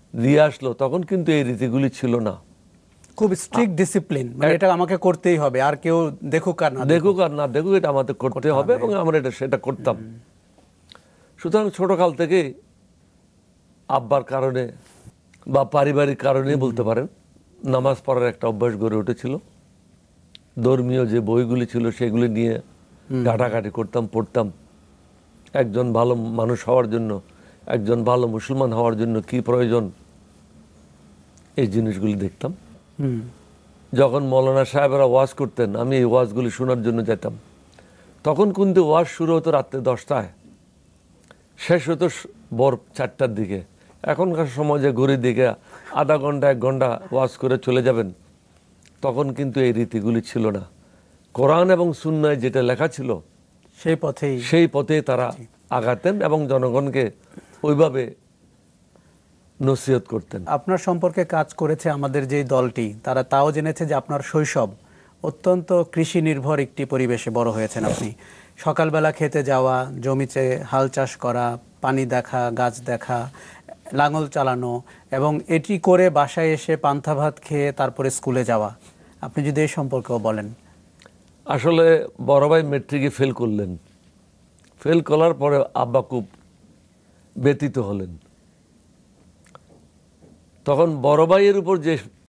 দিয়ে আসলো, তখন কিন্তু এই রীতিগুলি ছিল না। খুব স্ট্রিক্ট ডিসিপ্লিন, মানে এটা আমাকে করতেই হবে, আর কেউ দেখুক আর না দেখুক আর না দেখুক, এটা আমাদের করতে হবে এবং আমরা সেটা করতাম। সুতরাং ছোটকাল থেকে আব্বার কারণে বা পারিবারিক কারণে বলতে পারেন, নামাজ পড়ার একটা অভ্যাস গড়ে উঠেছিল। ধর্মীয় যে বইগুলি ছিল সেগুলি নিয়ে ঘাটাঘাটি করতাম, পড়তাম। একজন ভালো মানুষ হওয়ার জন্য, একজন ভালো মুসলমান হওয়ার জন্য কি প্রয়োজন, এই জিনিসগুলি দেখতাম। যখন মৌলানা সাহেবরা ওয়াজ করতেন, আমি এই ওয়াজগুলি শোনার জন্য যেতাম। তখন কিন্তু ওয়াজ শুরু হতো রাত্রে 10টায়, শেষ হতো ভোর 4টার দিকে। এখনকার সময় যে ঘড়ির দিকে আধা ঘন্টা 1 ঘন্টা ওয়াজ করে চলে যাবেন, তখন কিন্তু এই রীতিগুলি ছিল না। কোরআন এবং সুন্নায় যেটা লেখা ছিল সেই পথেই তারা আগাতেন এবং জনগণকে ওইভাবে নসিহত করতেন। আপনার সম্পর্কে কাজ করেছে আমাদের যে দলটি, তারা তাও জেনেছে যে আপনার শৈশব অত্যন্ত কৃষি নির্ভর একটি পরিবেশে বড় হয়েছেন আপনি। সকালবেলা খেতে যাওয়া, জমিতে হাল চাষ করা, পানি দেখা, গাছ দেখা, লাঙল চালানো, এবং এটি করে বাসায় এসে পান্তা ভাত খেয়ে তারপরে স্কুলে যাওয়া। আপনি যদি এই সম্পর্কেও বলেন। আসলে বড় ভাই মেট্রিকে ফেল করলেন। ফেল করার পরে আব্বা খুব ব্যথিত হলেন। তখন বড় ভাইয়ের উপর যে